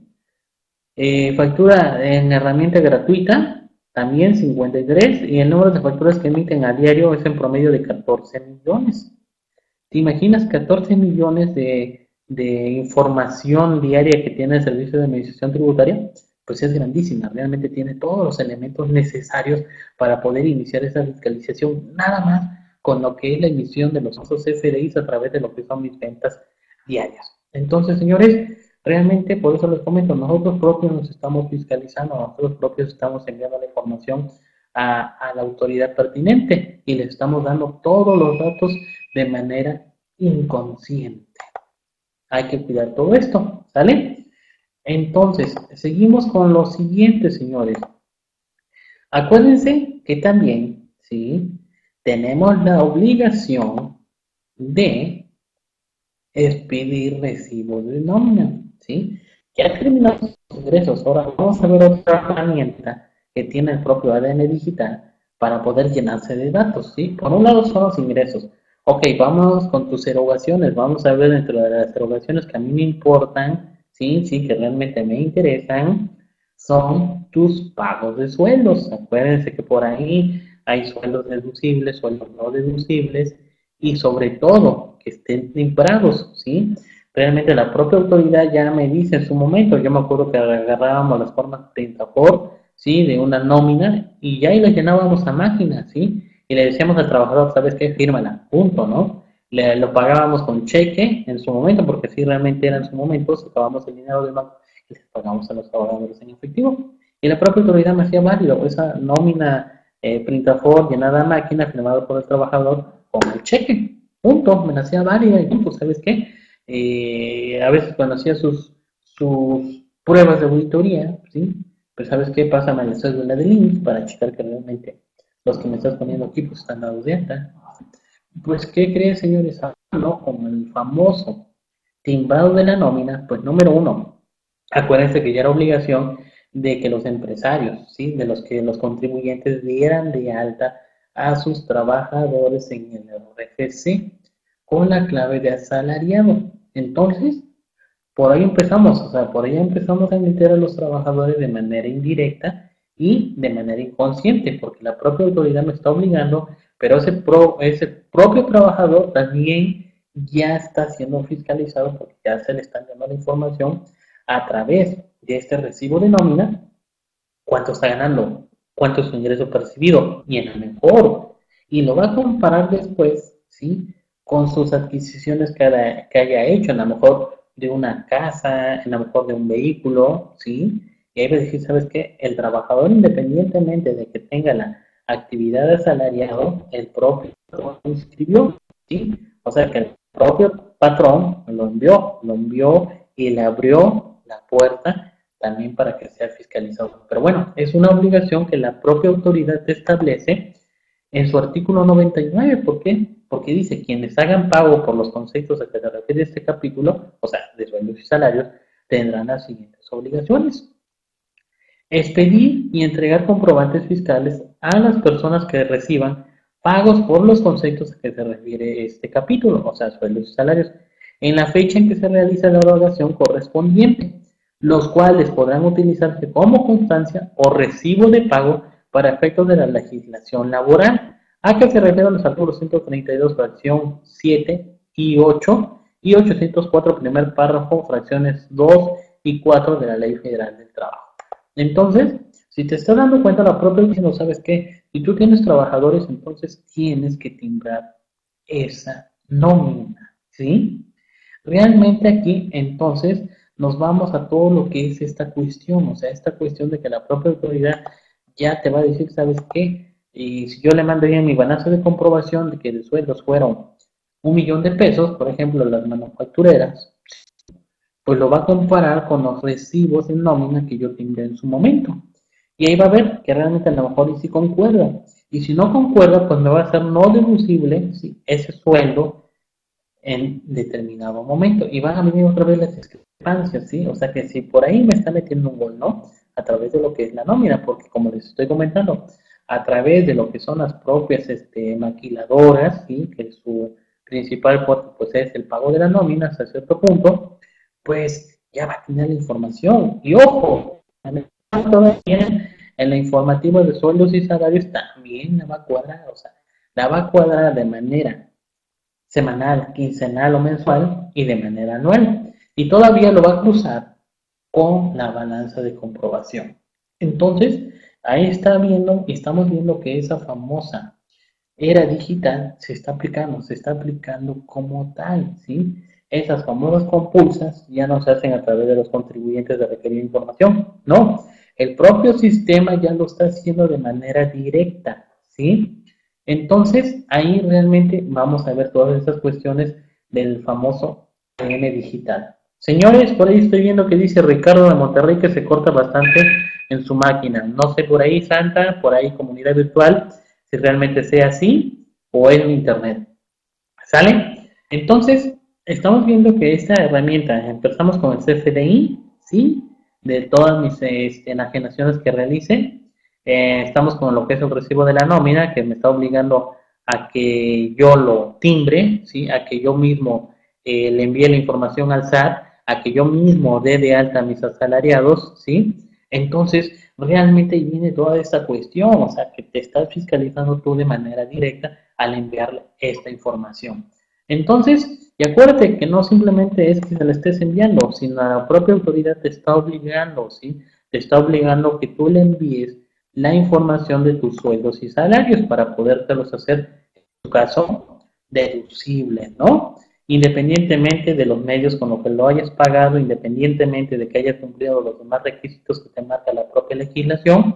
Factura en herramienta gratuita, también 53, y el número de facturas que emiten a diario es en promedio de 14 millones. ¿Te imaginas 14 millones de información diaria que tiene el Servicio de Administración Tributaria? Pues es grandísima, realmente tiene todos los elementos necesarios para poder iniciar esa fiscalización, nada más con lo que es la emisión de los famosos CFDIs a través de lo que son mis ventas diarias. Entonces, señores, realmente, por eso les comento, nosotros propios nos estamos fiscalizando, nosotros propios estamos enviando la información a la autoridad pertinente y les estamos dando todos los datos de manera inconsciente. Hay que cuidar todo esto, ¿sale? Entonces, seguimos con lo siguiente, señores. Acuérdense que también, ¿sí? Tenemos la obligación de expedir recibos de nómina, ¿sí? Ya terminamos los ingresos, ahora vamos a ver otra herramienta que tiene el propio ADN digital para poder llenarse de datos, ¿sí? Por un lado son los ingresos. Ok, vamos con tus erogaciones, vamos a ver dentro de las erogaciones que a mí me importan, ¿sí? Sí, que realmente me interesan, son tus pagos de sueldos. Acuérdense que por ahí hay sueldos deducibles, sueldos no deducibles, y sobre todo que estén timbrados, ¿sí? Realmente la propia autoridad ya me dice en su momento, yo me acuerdo que agarrábamos las formas 30 por, ¿sí? De una nómina y ya ahí las llenábamos a máquina, ¿sí? Y le decíamos al trabajador, ¿sabes qué? Fírmala, punto, ¿no? Lo pagábamos con cheque en su momento, porque sí, realmente era en su momento, sacábamos el dinero del banco y les pagamos a los trabajadores en efectivo. Y la propia autoridad me hacía válido esa nómina printafor llenada a máquina, firmada por el trabajador con el cheque, punto, me la hacía válida y punto, ¿sabes qué? A veces cuando hacía sus pruebas de auditoría, ¿sí? Pues ¿sabes qué? Pásame la cédula de IMSS para checar que realmente los que me estás poniendo aquí pues están dados de alta. Pues, ¿qué creen, señores? No, como el famoso timbrado de la nómina, pues número uno, acuérdense que ya era obligación de que los empresarios, ¿sí? De los que los contribuyentes dieran de alta a sus trabajadores en el RFC con la clave de asalariado. Entonces, por ahí empezamos, o sea, por ahí empezamos a meter a los trabajadores de manera indirecta y de manera inconsciente, porque la propia autoridad me está obligando, pero ese propio trabajador también ya está siendo fiscalizado porque ya se le está dando la información a través de este recibo de nómina, cuánto está ganando, cuánto es su ingreso percibido, y en lo mejor, y lo va a comparar después, ¿sí? Con sus adquisiciones que haya hecho, en lo mejor de una casa, en lo mejor de un vehículo, ¿sí? Y ahí va a decir, ¿sabes qué? El trabajador, independientemente de que tenga la actividad de asalariado, el propio lo inscribió, ¿sí? O sea que el propio patrón lo envió y le abrió la puerta también para que sea fiscalizado. Pero bueno, es una obligación que la propia autoridad establece en su artículo 99. ¿Por qué? Porque dice, quienes hagan pago por los conceptos a que se refiere este capítulo, o sea, de sueldos y salarios, tendrán las siguientes obligaciones. Expedir y entregar comprobantes fiscales a las personas que reciban pagos por los conceptos a que se refiere este capítulo, o sea, sueldos y salarios, en la fecha en que se realiza la erogación correspondiente, los cuales podrán utilizarse como constancia o recibo de pago para efectos de la legislación laboral, a que se refieren los artículos 132, fracción 7 y 8 y 804, primer párrafo, fracciones 2 y 4 de la Ley Federal del Trabajo. Entonces, si te estás dando cuenta, la propia ley no sabes qué, si tú tienes trabajadores, entonces tienes que timbrar esa nómina, ¿sí? Realmente aquí, entonces, nos vamos a todo lo que es esta cuestión, o sea, esta cuestión de que la propia autoridad ya te va a decir, ¿sabes qué? Y si yo le mandaría mi balanza de comprobación de que de sueldos fueron 1 millón de pesos, por ejemplo, las manufactureras, pues lo va a comparar con los recibos en nómina que yo timbré en su momento. Y ahí va a ver que realmente a lo mejor sí concuerda. Y si no concuerda, pues me va a ser no deducible, ¿sí?, ese sueldo en determinado momento. Y van a venir otra vez las discrepancias, ¿sí? O sea que si por ahí me está metiendo un gol, ¿no? A través de lo que es la nómina, porque como les estoy comentando, a través de lo que son las propias maquiladoras, ¿sí?, que su principal fuerte pues es el pago de la nómina hasta cierto punto, pues ya va a tener la información. Y ojo, todavía en la informativa de sueldos y salarios también la va a cuadrar, o sea, la va a cuadrar de manera semanal, quincenal o mensual y de manera anual. Y todavía lo va a cruzar con la balanza de comprobación. Entonces, ahí estamos viendo que esa famosa era digital se está aplicando como tal, ¿sí? Esas famosas compulsas ya no se hacen a través de los contribuyentes de requerir información, no. El propio sistema ya lo está haciendo de manera directa, ¿sí? Entonces, ahí realmente vamos a ver todas esas cuestiones del famoso ADN digital. Señores, por ahí estoy viendo que dice Ricardo de Monterrey que se corta bastante en su máquina. No sé por ahí, Santa, por ahí comunidad virtual, si realmente sea así o es mi internet. ¿Sale? Entonces, estamos viendo que esta herramienta, empezamos con el CFDI, ¿sí? De todas mis enajenaciones que realice. Estamos con lo que es el recibo de la nómina, que me está obligando a que yo lo timbre, ¿sí? A que yo mismo le envíe la información al SAT, a que yo mismo dé de alta a mis asalariados, ¿sí? Entonces, realmente viene toda esta cuestión, o sea, que te estás fiscalizando tú de manera directa al enviarle esta información. Entonces, y acuérdate que no simplemente es que se la estés enviando, sino la propia autoridad te está obligando, ¿sí? Te está obligando que tú le envíes la información de tus sueldos y salarios para podértelos hacer, en tu caso, deducibles, ¿no? Independientemente de los medios con los que lo hayas pagado, independientemente de que hayas cumplido los demás requisitos que te marca la propia legislación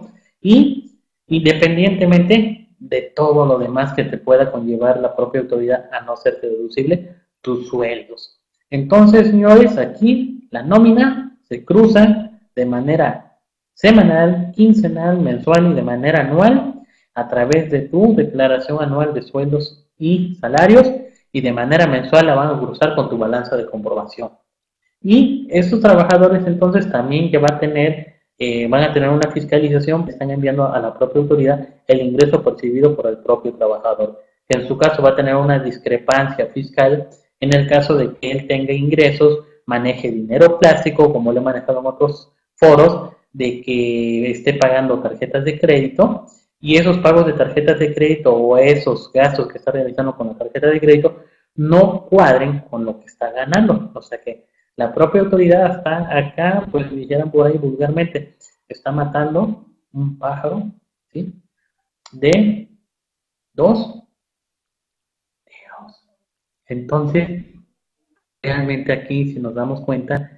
y independientemente de todo lo demás que te pueda conllevar la propia autoridad a no hacerte deducible tus sueldos. Entonces, señores, aquí la nómina se cruza de manera semanal, quincenal, mensual y de manera anual a través de tu declaración anual de sueldos y salarios, y de manera mensual la van a cruzar con tu balanza de comprobación. Y estos trabajadores entonces también que van a tener una fiscalización que están enviando a la propia autoridad el ingreso percibido por el propio trabajador, que en su caso va a tener una discrepancia fiscal en el caso de que él tenga ingresos, maneje dinero plástico, como lo he manejado en otros foros, de que esté pagando tarjetas de crédito y esos pagos de tarjetas de crédito o esos gastos que está realizando con la tarjeta de crédito no cuadren con lo que está ganando. O sea que la propia autoridad está acá, pues dijeran por ahí vulgarmente, está matando un pájaro, ¿sí? De dos tiros. Entonces, realmente aquí, si nos damos cuenta,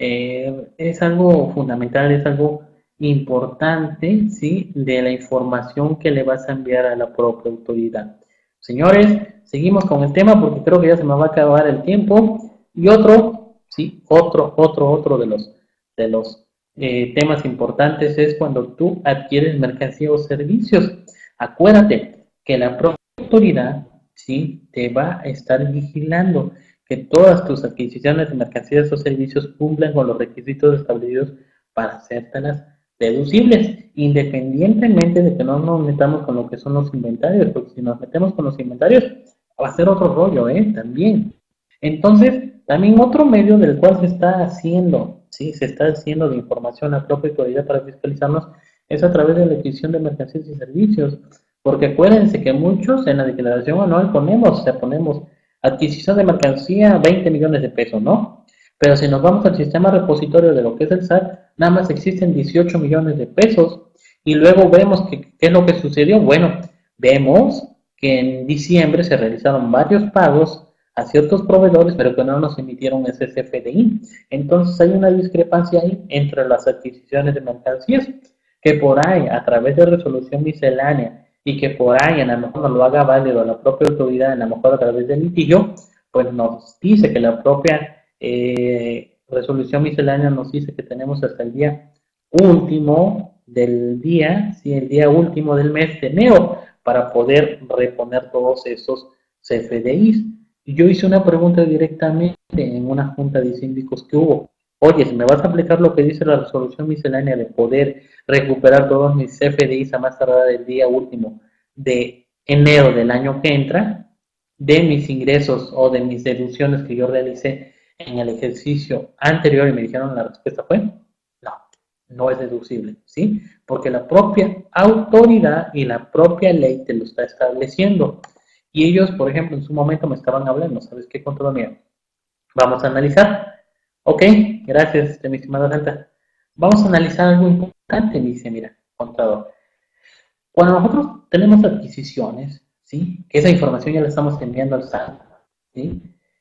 es algo fundamental, es algo importante, ¿sí? De la información que le vas a enviar a la propia autoridad. Señores, seguimos con el tema porque creo que ya se me va a acabar el tiempo. Y otro, sí, otro de los temas importantes es cuando tú adquieres mercancía o servicios. Acuérdate que la propia autoridad, sí, te va a estar vigilando que todas tus adquisiciones de mercancías o servicios cumplan con los requisitos establecidos para hacértelas deducibles, independientemente de que no nos metamos con lo que son los inventarios, porque si nos metemos con los inventarios va a ser otro rollo, también. Entonces, también otro medio del cual se está haciendo, ¿sí? Se está haciendo de información a la propia autoridad para fiscalizarnos es a través de la adquisición de mercancías y servicios, porque acuérdense que muchos en la declaración anual ponemos adquisición de mercancía 20 millones de pesos, ¿no? Pero si nos vamos al sistema repositorio de lo que es el SAT, nada más existen 18 millones de pesos. Y luego vemos qué es lo que sucedió. Bueno, vemos que en diciembre se realizaron varios pagos a ciertos proveedores, pero que no nos emitieron ese CFDI. Entonces hay una discrepancia ahí entre las adquisiciones de mercancías, que por ahí, a través de resolución miscelánea, y que por ahí a lo mejor nos lo haga válido la propia autoridad, a lo mejor a través del litigio, pues nos dice que la propia resolución miscelánea nos dice que tenemos hasta el día último del día, sí, el día último del mes de enero, para poder reponer todos esos CFDIs. Y yo hice una pregunta directamente en una junta de síndicos que hubo. Oye, si me vas a aplicar lo que dice la resolución miscelánea de poder recuperar todos mis CFDIs a más tardar el día último de enero del año que entra, de mis ingresos o de mis deducciones que yo realicé en el ejercicio anterior, y me dijeron la respuesta fue no, no es deducible, ¿sí? Porque la propia autoridad y la propia ley te lo está estableciendo. Y ellos, por ejemplo, en su momento me estaban hablando, ¿sabes qué, contador mío? Vamos a analizar. Ok, gracias, mi estimada Santa. Vamos a analizar algo importante, dice, mira, contador. Cuando nosotros tenemos adquisiciones, ¿sí? Que esa información ya la estamos enviando al SAT, ¿sí?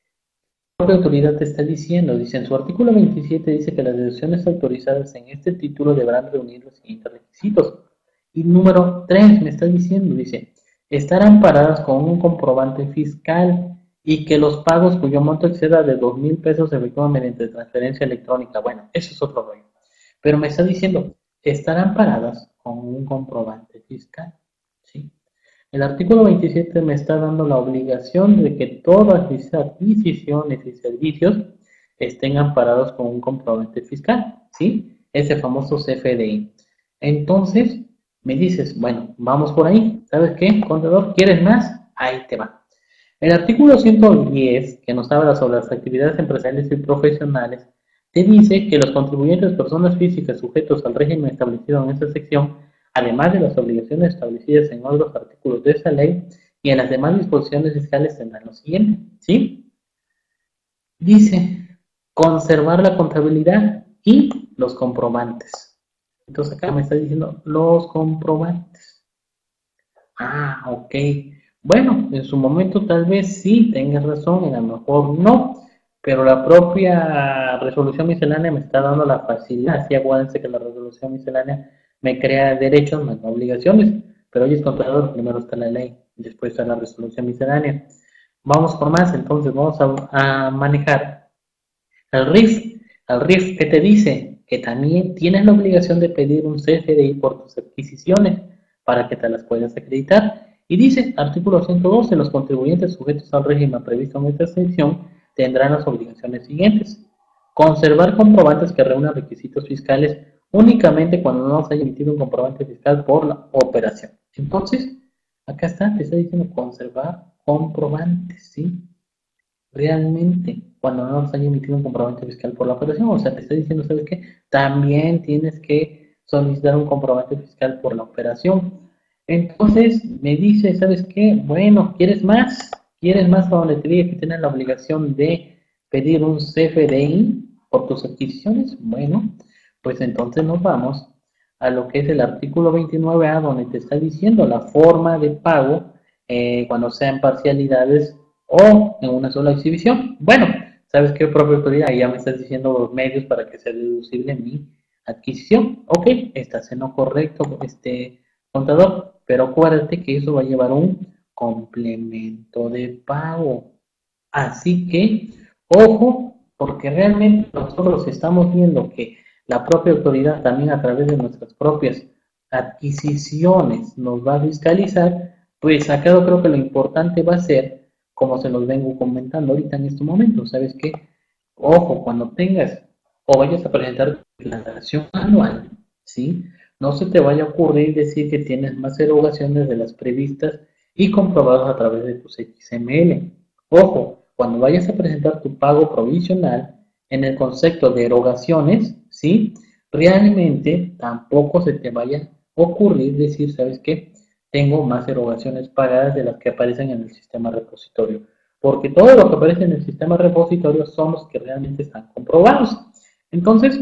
La propia autoridad te está diciendo, dice en su artículo 27, dice que las deducciones autorizadas en este título deberán reunir los siguientes requisitos. Y número 3 me está diciendo, dice, estar amparadas con un comprobante fiscal y que los pagos cuyo monto exceda de 2,000 pesos se efectúan mediante transferencia electrónica. Bueno, eso es otro rollo. Pero me está diciendo, estar amparadas con un comprobante fiscal, ¿sí? El artículo 27 me está dando la obligación de que todas mis adquisiciones y servicios estén amparados con un comprobante fiscal, ¿sí? Ese famoso CFDI. Entonces, me dices, bueno, vamos por ahí. ¿Sabes qué, contador? ¿Quieres más? Ahí te va. El artículo 110, que nos habla sobre las actividades empresariales y profesionales, te dice que los contribuyentes, personas físicas sujetos al régimen establecido en esta sección, además de las obligaciones establecidas en otros artículos de esa ley y en las demás disposiciones fiscales, tendrán lo siguiente, ¿sí? Dice, conservar la contabilidad y los comprobantes. Entonces acá me está diciendo los comprobantes. Ah, ok. Bueno, en su momento tal vez sí tengas razón, y a lo mejor no, pero la propia resolución miscelánea me está dando la facilidad. Así acuérdense que la resolución miscelánea me crea derechos, más no obligaciones, pero hoy es contador, primero está la ley, después está la resolución miscelánea. Vamos por más, entonces vamos a manejar el RIF. El RIF, ¿qué te dice? Que también tienes la obligación de pedir un CFDI por tus adquisiciones para que te las puedas acreditar. Y dice, artículo 112, los contribuyentes sujetos al régimen previsto en esta sección tendrán las obligaciones siguientes. Conservar comprobantes que reúnan requisitos fiscales únicamente cuando no se haya emitido un comprobante fiscal por la operación. Entonces, acá está, te está diciendo conservar comprobantes, ¿sí? Realmente, cuando no se haya emitido un comprobante fiscal por la operación, o sea, te está diciendo, ¿sabes qué? También tienes que solicitar un comprobante fiscal por la operación. Entonces, me dice, ¿sabes qué? Bueno, ¿quieres más? ¿Quieres más a donde te diga que tienes la obligación de pedir un CFDI por tus adquisiciones? Bueno, pues entonces nos vamos a lo que es el artículo 29A, donde te está diciendo la forma de pago cuando sean parcialidades o en una sola exhibición. Bueno, ¿sabes qué, propia autoridad? Ya me estás diciendo los medios para que sea deducible mi adquisición. Ok, estás en lo correcto, contador, pero acuérdate que eso va a llevar un complemento de pago. Así que, ojo, porque realmente nosotros estamos viendo que la propia autoridad también a través de nuestras propias adquisiciones nos va a fiscalizar, pues acá yo creo que lo importante va a ser, como se los vengo comentando ahorita en este momento, ¿sabes qué? Ojo, cuando tengas o vayas a presentar tu declaración anual, ¿sí? No se te vaya a ocurrir decir que tienes más erogaciones de las previstas y comprobadas a través de tus XML. Ojo, cuando vayas a presentar tu pago provisional, en el concepto de erogaciones, ¿sí? Realmente tampoco se te vaya a ocurrir decir, ¿sabes qué? Tengo más erogaciones pagadas de las que aparecen en el sistema repositorio. Porque todo lo que aparece en el sistema repositorio son los que realmente están comprobados. Entonces,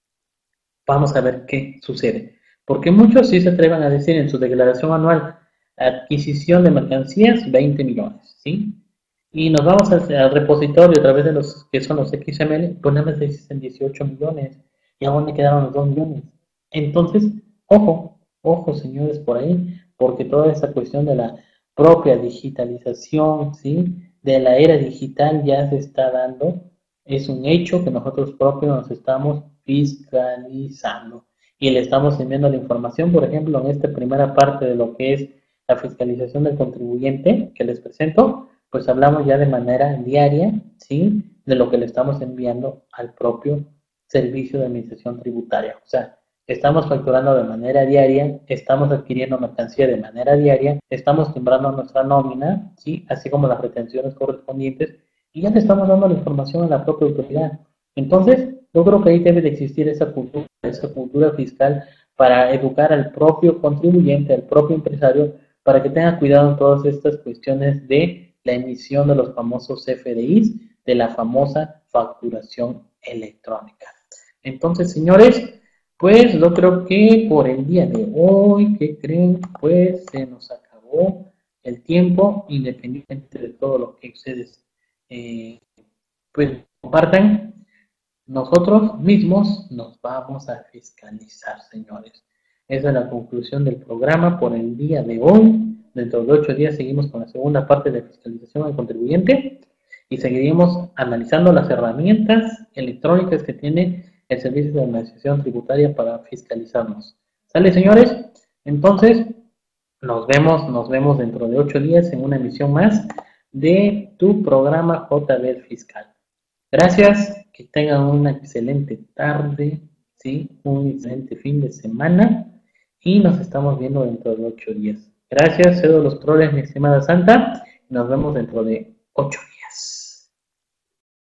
vamos a ver qué sucede. Porque muchos sí se atrevan a decir en su declaración anual, adquisición de mercancías, 20 millones, ¿sí? Y nos vamos al repositorio a través de los que son los XML, pues nada más existen 18 millones. ¿Y a dónde quedaron los 2 millones? Entonces, ojo, ojo señores por ahí, porque toda esa cuestión de la propia digitalización, ¿sí? De la era digital ya se está dando, es un hecho que nosotros propios nos estamos fiscalizando y le estamos enviando la información, por ejemplo, en esta primera parte de lo que es la fiscalización del contribuyente que les presento, pues hablamos ya de manera diaria, ¿sí? De lo que le estamos enviando al propio servicio de administración tributaria. O sea, estamos facturando de manera diaria, estamos adquiriendo mercancía de manera diaria, estamos timbrando nuestra nómina, ¿sí? Así como las retenciones correspondientes, y ya le estamos dando la información a la propia autoridad. Entonces, yo creo que ahí debe de existir esa cultura fiscal para educar al propio contribuyente, al propio empresario, para que tenga cuidado en todas estas cuestiones de la emisión de los famosos CFDIs, de la famosa facturación electrónica. Entonces, señores, pues yo creo que por el día de hoy, ¿qué creen? Pues se nos acabó el tiempo, independientemente de todo lo que ustedes pues compartan. Nosotros mismos nos vamos a fiscalizar, señores. Esa es la conclusión del programa por el día de hoy. Dentro de 8 días seguimos con la segunda parte de fiscalización al contribuyente y seguiremos analizando las herramientas electrónicas que tiene el Servicio de Administración Tributaria para fiscalizarnos. ¿Sale, señores? Entonces, nos vemos dentro de 8 días en una emisión más de tu programa JB Fiscal. Gracias, que tengan una excelente tarde, ¿sí? Un excelente fin de semana y nos estamos viendo dentro de 8 días. Gracias, cedo los troles, mi estimada Santa, y nos vemos dentro de 8